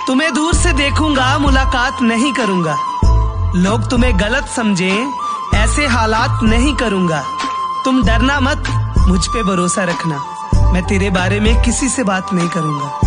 तुम्हें दूर से देखूंगा, मुलाकात नहीं करूंगा। लोग तुम्हें गलत समझे, ऐसे हालात नहीं करूंगा। तुम डरना मत, मुझ पे भरोसा रखना, मैं तेरे बारे में किसी से बात नहीं करूंगा।